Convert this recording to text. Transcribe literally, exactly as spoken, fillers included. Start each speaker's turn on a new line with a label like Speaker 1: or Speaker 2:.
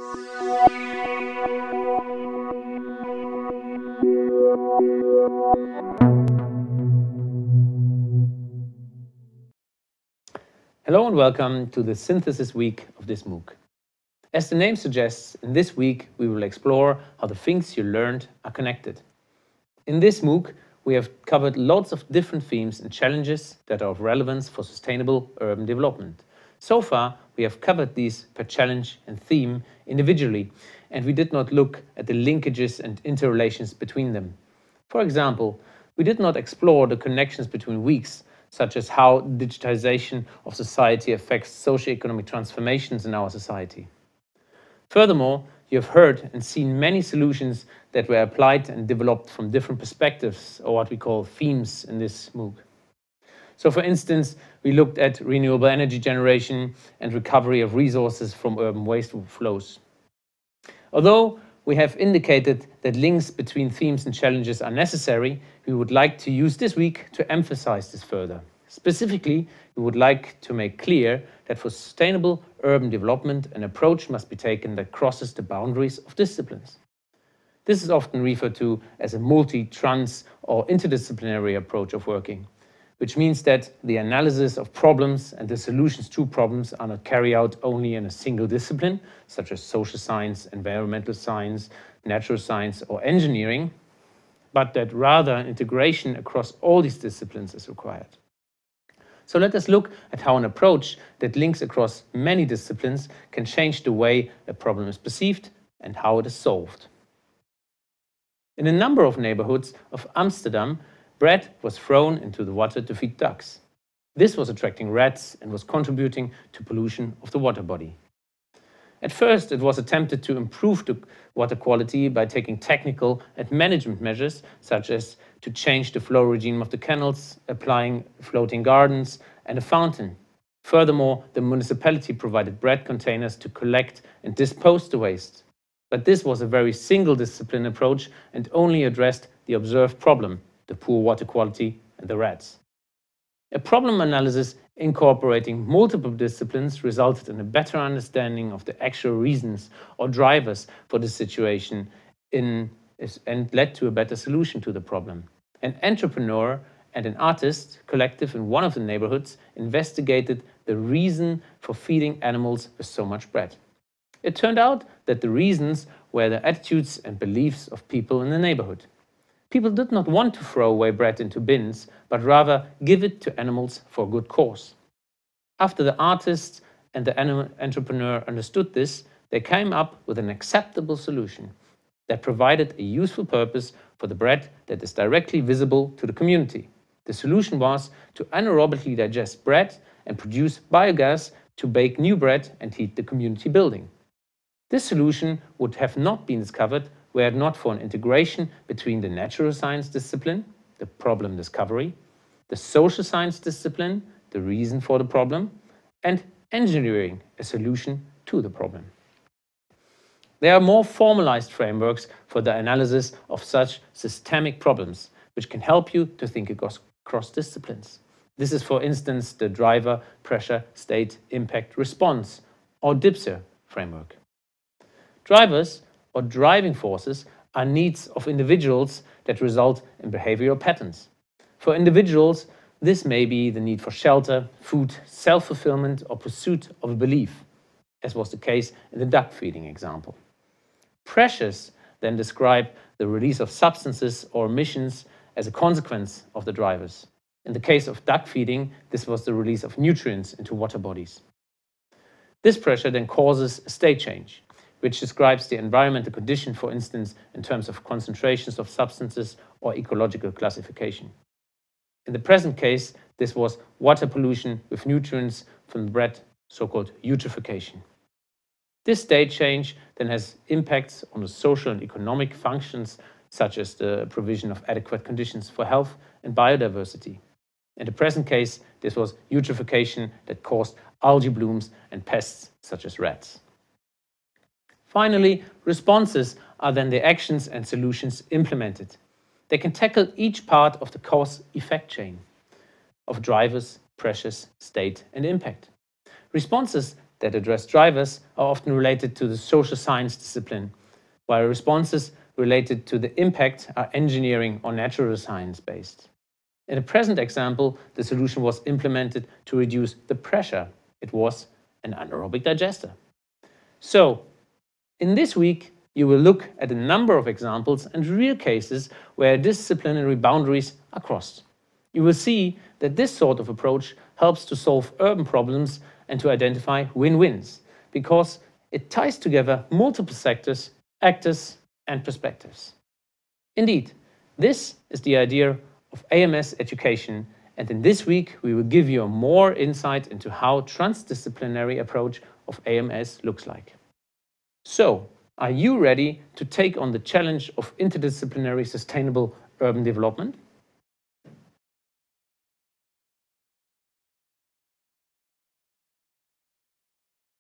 Speaker 1: Hello and welcome to the synthesis week of this MOOC. As the name suggests, in this week we will explore how the things you learned are connected. In this MOOC, we have covered lots of different themes and challenges that are of relevance for sustainable urban development. So far, we have covered these per challenge and theme individually, and we did not look at the linkages and interrelations between them. For example, we did not explore the connections between weeks, such as how digitization of society affects socio-economic transformations in our society. Furthermore, you have heard and seen many solutions that were applied and developed from different perspectives, or what we call themes in this MOOC. So for instance, we looked at renewable energy generation and recovery of resources from urban waste flows. Although we have indicated that links between themes and challenges are necessary, we would like to use this week to emphasize this further. Specifically, we would like to make clear that for sustainable urban development, an approach must be taken that crosses the boundaries of disciplines. This is often referred to as a multi-trans or interdisciplinary approach of working, which means that the analysis of problems and the solutions to problems are not carried out only in a single discipline, such as social science, environmental science, natural science, or engineering, but that rather integration across all these disciplines is required. So let us look at how an approach that links across many disciplines can change the way a problem is perceived and how it is solved. In a number of neighborhoods of Amsterdam, bread was thrown into the water to feed ducks. This was attracting rats and was contributing to pollution of the water body. At first, it was attempted to improve the water quality by taking technical and management measures, such as to change the flow regime of the canals, applying floating gardens and a fountain. Furthermore, the municipality provided bread containers to collect and dispose the waste. But this was a very single-discipline approach and only addressed the observed problem, the poor water quality and the rats. A problem analysis incorporating multiple disciplines resulted in a better understanding of the actual reasons or drivers for the situation in, and led to a better solution to the problem. An entrepreneur and an artist collective in one of the neighborhoods investigated the reason for feeding animals with so much bread. It turned out that the reasons were the attitudes and beliefs of people in the neighborhood. People did not want to throw away bread into bins, but rather give it to animals for a good cause. After the artist and the entrepreneur understood this, they came up with an acceptable solution that provided a useful purpose for the bread that is directly visible to the community. The solution was to anaerobically digest bread and produce biogas to bake new bread and heat the community building. This solution would have not been discovered were it not for an integration between the natural science discipline, the problem discovery, the social science discipline, the reason for the problem, and engineering, a solution to the problem. There are more formalized frameworks for the analysis of such systemic problems, which can help you to think across, across disciplines. This is, for instance, the driver, pressure, state, impact, response, or D I P S R framework. Drivers or driving forces are needs of individuals that result in behavioral patterns. For individuals, this may be the need for shelter, food, self-fulfillment, or pursuit of a belief, as was the case in the duck feeding example. Pressures then describe the release of substances or emissions as a consequence of the drivers. In the case of duck feeding, this was the release of nutrients into water bodies. This pressure then causes a state change, which describes the environmental condition, for instance, in terms of concentrations of substances or ecological classification. In the present case, this was water pollution with nutrients from the bread, so-called eutrophication. This state change then has impacts on the social and economic functions, such as the provision of adequate conditions for health and biodiversity. In the present case, this was eutrophication that caused algae blooms and pests such as rats. Finally, responses are then the actions and solutions implemented. They can tackle each part of the cause-effect chain of drivers, pressures, state, and impact. Responses that address drivers are often related to the social science discipline, while responses related to the impact are engineering or natural science based. In the present example, the solution was implemented to reduce the pressure. It was an anaerobic digester. So, in this week, you will look at a number of examples and real cases where disciplinary boundaries are crossed. You will see that this sort of approach helps to solve urban problems and to identify win-wins, because it ties together multiple sectors, actors, and perspectives. Indeed, this is the idea of A M S education, and in this week we will give you more insight into how transdisciplinary approach of A M S looks like. So, are you ready to take on the challenge of interdisciplinary sustainable urban development?